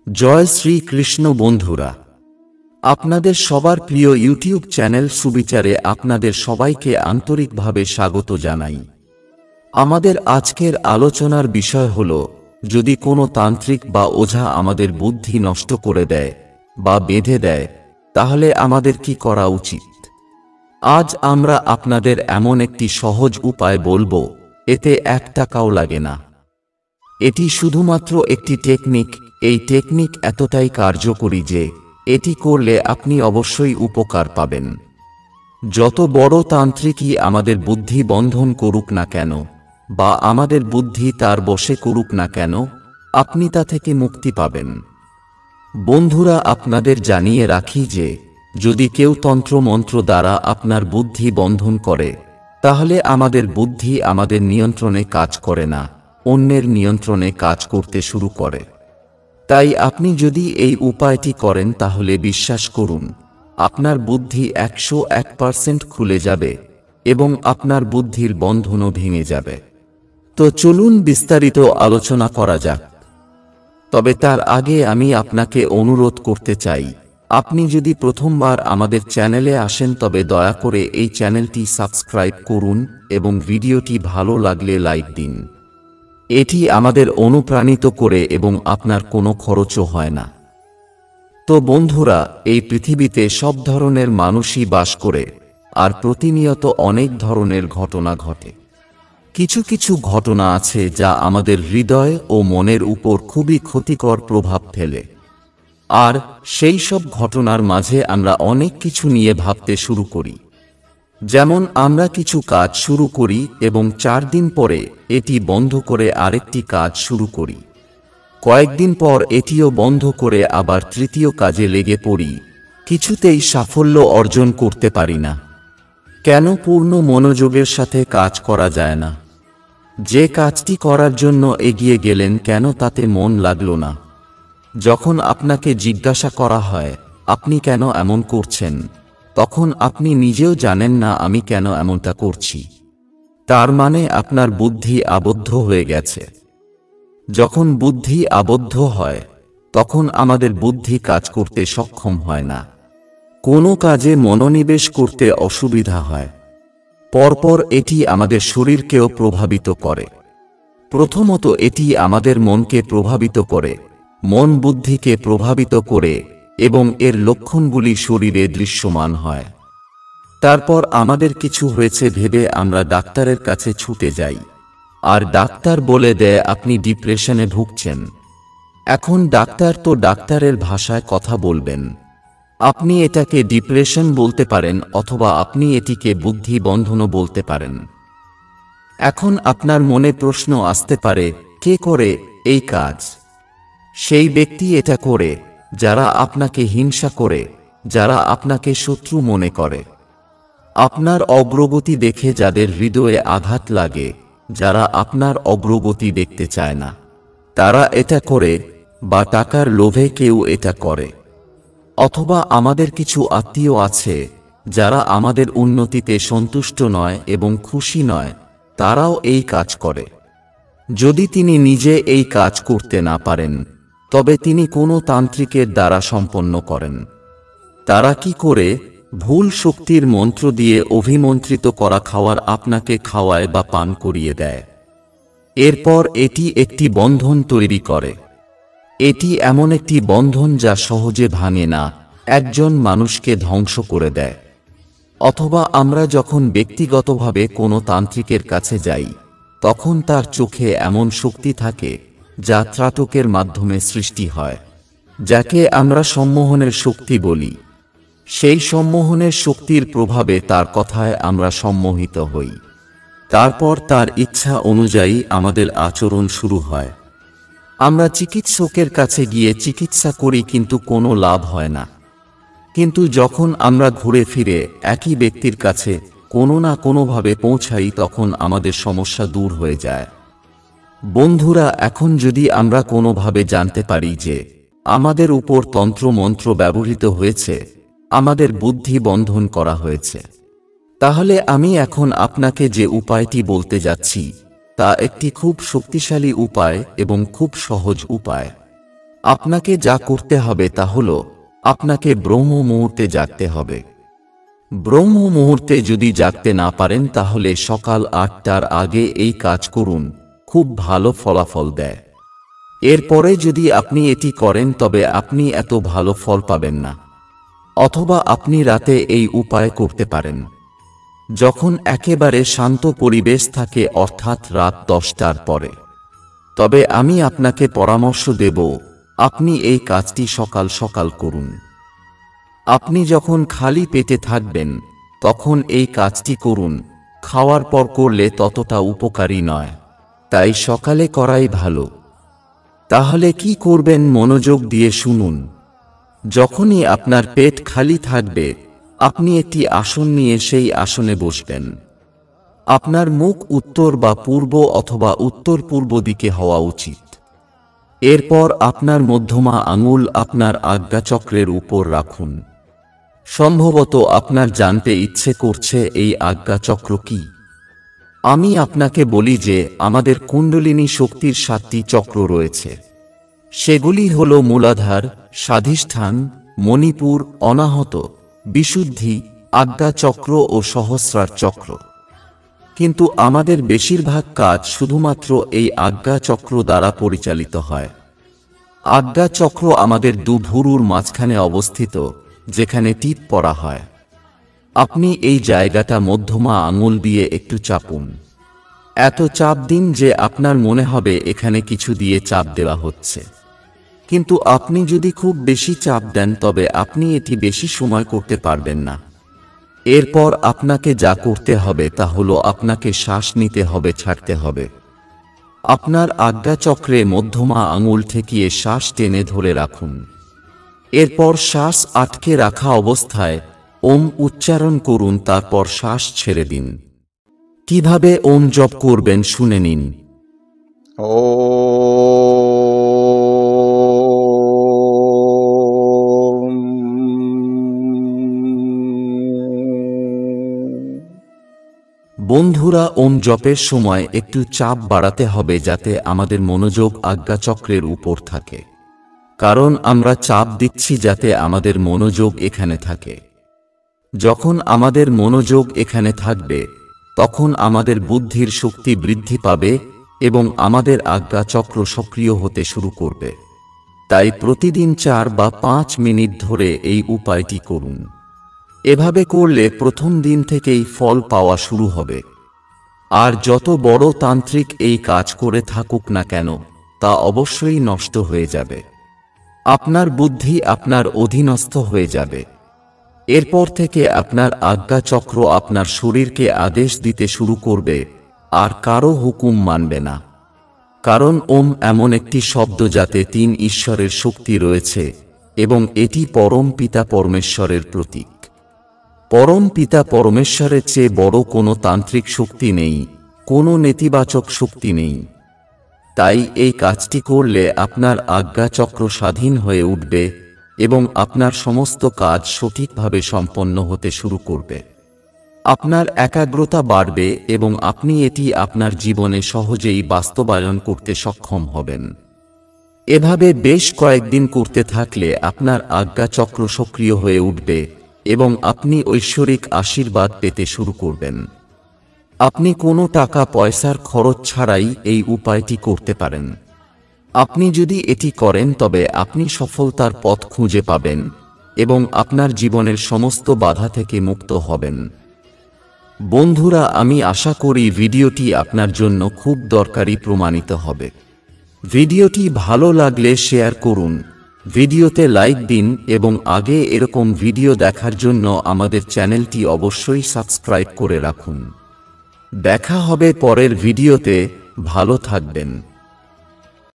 জয় শ্রী কৃষ্ণ বন্ধুরা, আপনাদের সবার প্রিয় ইউটিউব চ্যানেল সুবিচারে আপনাদের সবাইকে আন্তরিকভাবে স্বাগত জানাই। আমাদের আজকের আলোচনার বিষয় হল, যদি কোনো তান্ত্রিক বা ওঝা আমাদের বুদ্ধি নষ্ট করে দেয় বা বেঁধে দেয়, তাহলে আমাদের কি করা উচিত? আজ আমরা আপনাদের এমন একটি সহজ উপায় বলবো, এতে 1 টাকাও লাগে না। এটি শুধুমাত্র একটি টেকনিক। এই টেকনিক এতটাই কার্যকরী যে এটি করলে আপনি অবশ্যই উপকার পাবেন। যত বড় তান্ত্রিকই আমাদের বুদ্ধি বন্ধন করুক না কেন বা আমাদের বুদ্ধি তার বশে করুক না কেন, আপনি তা থেকে মুক্তি পাবেন। বন্ধুরা, আপনাদের জানিয়ে রাখি যে যদি কেউ তন্ত্রমন্ত্র দ্বারা আপনার বুদ্ধি বন্ধন করে, তাহলে আমাদের বুদ্ধি আমাদের নিয়ন্ত্রণে কাজ করে না, অন্যের নিয়ন্ত্রণে কাজ করতে শুরু করে। তাই আপনি যদি এই উপায়টি করেন, তাহলে বিশ্বাস করুন, আপনার বুদ্ধি 101% খুলে যাবে এবং আপনার বুদ্ধির বন্ধনও ভেঙে যাবে। তো চলুন বিস্তারিত আলোচনা করা যাক। তবে তার আগে আমি আপনাকে অনুরোধ করতে চাই, আপনি যদি প্রথমবার আমাদের চ্যানেলে আসেন তবে দয়া করে এই চ্যানেলটি সাবস্ক্রাইব করুন এবং ভিডিওটি ভালো লাগলে লাইক দিন। এটি আমাদের অনুপ্রাণিত করে এবং আপনার কোনো খরচও হয় না। তো বন্ধুরা, এই পৃথিবীতে সব ধরনের মানুষই বাস করে, আর প্রতিনিয়ত অনেক ধরনের ঘটনা ঘটে। কিছু কিছু ঘটনা আছে যা আমাদের হৃদয় ও মনের উপর খুবই ক্ষতিকর প্রভাব ফেলে। আর সেই সব ঘটনার মাঝে আমরা অনেক কিছু নিয়ে ভাবতে শুরু করি। যেমন আমরা কিছু কাজ শুরু করি এবং 4 দিন পরে এটি বন্ধ করে আরেকটি কাজ শুরু করি। কয়েকদিন পর এটিও বন্ধ করে আবার তৃতীয় কাজে লেগে পড়ি, কিছুতেই সাফল্য অর্জন করতে পারি না। কেন পূর্ণ মনোযোগের সাথে কাজ করা যায় না? যে কাজটি করার জন্য এগিয়ে গেলেন, কেন তাতে মন লাগলো না? যখন আপনাকে জিজ্ঞাসা করা হয় আপনি কেন এমন করছেন, তখন আপনি নিজেও জানেন না আমি কেন এমনটা করছি। তার মানে আপনার বুদ্ধি আবদ্ধ হয়ে গেছে। যখন বুদ্ধি আবদ্ধ হয়, তখন আমাদের বুদ্ধি কাজ করতে সক্ষম হয় না। কোনো কাজে মনোনিবেশ করতে অসুবিধা হয়। পরপর এটি আমাদের শরীরকেও প্রভাবিত করে। প্রথমত এটি আমাদের মনকে প্রভাবিত করে, মন বুদ্ধিকে প্রভাবিত করে এবং এর লক্ষণগুলি শরীরে দৃশ্যমান হয়। তারপর আমাদের কিছু হয়েছে ভেবে আমরা ডাক্তারের কাছে ছুটে যাই, আর ডাক্তার বলে দেয় আপনি ডিপ্রেশনে ভুগছেন। এখন ডাক্তার তো ডাক্তারের ভাষায় কথা বলবেন। আপনি এটাকে ডিপ্রেশন বলতে পারেন, অথবা আপনি এটিকে বুদ্ধি বন্ধনও বলতে পারেন। এখন আপনার মনে প্রশ্ন আসতে পারে, কে করে এই কাজ? সেই ব্যক্তি এটা করে যারা আপনাকে হিংসা করে, যারা আপনাকে শত্রু মনে করে। আপনার অগ্রগতি দেখে যাদের হৃদয়ে আঘাত লাগে, যারা আপনার অগ্রগতি দেখতে চায় না, তারা এটা করে। বা টাকার লোভে কেউ এটা করে। অথবা আমাদের কিছু আত্মীয় আছে যারা আমাদের উন্নতিতে সন্তুষ্ট নয় এবং খুশি নয়, তারাও এই কাজ করে। যদি তিনি নিজে এই কাজ করতে না পারেন, তবে তিনি কোনো তান্ত্রিকের দ্বারা সম্পন্ন করেন। তারা কি করে? ভুল শক্তির মন্ত্র দিয়ে অভিমন্ত্রিত করা খাবার আপনাকে খাওয়ায় বা পান করিয়ে দেয়। এরপর এটি একটি বন্ধন তৈরি করে। এটি এমন একটি বন্ধন যা সহজে ভাঙে না, একজন মানুষকে ধ্বংস করে দেয়। অথবা আমরা যখন ব্যক্তিগতভাবে কোনো তান্ত্রিকের কাছে যাই, তখন তার চোখে এমন শক্তি থাকে যা ত্রাটকের মাধ্যমে সৃষ্টি হয়, যাকে আমরা সম্মোহনের শক্তি বলি। সেই সম্মোহনের শক্তির প্রভাবে তার কথায় আমরা সম্মোহিত হই। তারপর তার ইচ্ছা অনুযায়ী আমাদের আচরণ শুরু হয়। আমরা চিকিৎসকের কাছে গিয়ে চিকিৎসা করি, কিন্তু কোনো লাভ হয় না। কিন্তু যখন আমরা ঘুরে ফিরে একই ব্যক্তির কাছে কোনো না কোনোভাবে পৌঁছাই, তখন আমাদের সমস্যা দূর হয়ে যায়। বন্ধুরা, এখন যদি আমরা কোনোভাবে জানতে পারি যে আমাদের উপর তন্ত্রমন্ত্র ব্যবহৃত হয়েছে, আমাদের বুদ্ধি বন্ধন করা হয়েছে, তাহলে আমি এখন আপনাকে যে উপায়টি বলতে যাচ্ছি তা একটি খুব শক্তিশালী উপায় এবং খুব সহজ উপায়। আপনাকে যা করতে হবে তা হল আপনাকে ব্রহ্ম মুহূর্তে জাগতে হবে। ব্রহ্ম মুহূর্তে যদি জাগতে না পারেন তাহলে সকাল 8টার আগে এই কাজ করুন, খুব ভালো ফলাফল দেয়। এরপরে যদি আপনি এটি করেন তবে আপনি এত ভালো ফল পাবেন না। অথবা আপনি রাতে এই উপায় করতে পারেন যখন একেবারে শান্ত পরিবেশ থাকে, অর্থাৎ রাত 10টার পরে। তবে আমি আপনাকে পরামর্শ দেব আপনি এই কাজটি সকাল সকাল করুন। আপনি যখন খালি পেটে থাকবেন তখন এই কাজটি করুন, খাওয়ার পর করলে ততটা উপকারী নয়, তাই সকালে করাই ভালো। তাহলে কি করবেন মনোযোগ দিয়ে শুনুন। যখনই আপনার পেট খালি থাকবে আপনি একটি আসন নিয়ে সেই আসনে বসবেন। আপনার মুখ উত্তর বা পূর্ব অথবা উত্তর পূর্ব দিকে হওয়া উচিত। এরপর আপনার মধ্যমা আঙুল আপনার আজ্ঞাচক্রের উপর রাখুন। সম্ভবত আপনার জানতে ইচ্ছে করছে এই আজ্ঞাচক্র কি। আমি আপনাকে বলি যে আমাদের কুণ্ডলিনী শক্তির 7টি চক্র রয়েছে। সেগুলি হল মূলাধার, স্বাধিষ্ঠান, মণিপুর, অনাহত, বিশুদ্ধি, আজ্ঞাচক্র ও সহস্রার চক্র। কিন্তু আমাদের বেশিরভাগ কাজ শুধুমাত্র এই আজ্ঞাচক্র দ্বারা পরিচালিত হয়। আজ্ঞাচক্র আমাদের ভুরুর মাঝখানে অবস্থিত, যেখানে টিপ পড়া হয়। আপনি এই জায়গাটা মধ্যমা আঙুল দিয়ে একটু চাপুন। এত চাপ দিন যে আপনার মনে হবে এখানে কিছু দিয়ে চাপ দেওয়া হচ্ছে। কিন্তু আপনি যদি খুব বেশি চাপ দেন তবে আপনি এটি বেশি সময় করতে পারবেন না। এরপর আপনাকে যা করতে হবে তা হলো আপনাকে শ্বাস নিতে হবে, ছাড়তে হবে। আপনার আজ্ঞাচক্রে মধ্যমা আঙুল ঠেকিয়ে শ্বাস টেনে ধরে রাখুন। এরপর শ্বাস আটকে রাখা অবস্থায় ওম উচ্চারণ করুন, তারপর শ্বাস ছেড়ে দিন। কিভাবে ওম জপ করবেন শুনে নিন। বন্ধুরা, ওম জপের সময় একটু চাপ বাড়াতে হবে যাতে আমাদের মনোযোগ আজ্ঞাচক্রের উপর থাকে। কারণ আমরা চাপ দিচ্ছি যাতে আমাদের মনোযোগ এখানে থাকে। যখন আমাদের মনোযোগ এখানে থাকবে তখন আমাদের বুদ্ধির শক্তি বৃদ্ধি পাবে এবং আমাদের আজ্ঞাচক্র সক্রিয় হতে শুরু করবে। তাই প্রতিদিন 4 বা 5 মিনিট ধরে এই উপায়টি করুন। এভাবে করলে প্রথম দিন থেকেই ফল পাওয়া শুরু হবে। আর যত বড় তান্ত্রিক এই কাজ করে থাকুক না কেন তা অবশ্যই নষ্ট হয়ে যাবে। আপনার বুদ্ধি আপনার অধীনস্থ হয়ে যাবে। এরপর থেকে আপনার আজ্ঞাচক্র আপনার শরীরকে আদেশ দিতে শুরু করবে আর কারো হুকুম মানবে না। কারণ ওম এমন একটি শব্দ যাতে 3 ঈশ্বরের শক্তি রয়েছে এবং এটি পরম পিতা পরমেশ্বরের প্রতীক। পরম পিতা পরমেশ্বরের চেয়ে বড় কোনো তান্ত্রিক শক্তি নেই, কোনো নেতিবাচক শক্তি নেই। তাই এই কাজটি করলে আপনার আজ্ঞাচক্র স্বাধীন হয়ে উঠবে এবং আপনার সমস্ত কাজ সঠিকভাবে সম্পন্ন হতে শুরু করবে। আপনার একাগ্রতা বাড়বে এবং আপনি এটি আপনার জীবনে সহজেই বাস্তবায়ন করতে সক্ষম হবেন। এভাবে বেশ কয়েকদিন করতে থাকলে আপনার আজ্ঞাচক্র সক্রিয় হয়ে উঠবে এবং আপনি ঐশ্বরিক আশীর্বাদ পেতে শুরু করবেন। আপনি কোনো টাকা পয়সার খরচ ছাড়াই এই উপায়টি করতে পারেন। আপনি যদি এটি করেন তবে আপনি সফলতার পথ খুঁজে পাবেন এবং আপনার জীবনের সমস্ত বাধা থেকে মুক্ত হবেন। বন্ধুরা, আমি আশা করি ভিডিওটি আপনার জন্য খুব দরকারি প্রমাণিত হবে। ভিডিওটি ভালো লাগলে শেয়ার করুন, ভিডিওতে লাইক দিন এবং আগে এরকম ভিডিও দেখার জন্য আমাদের চ্যানেলটি অবশ্যই সাবস্ক্রাইব করে রাখুন। দেখা হবে পরের ভিডিওতে। ভালো থাকবেন।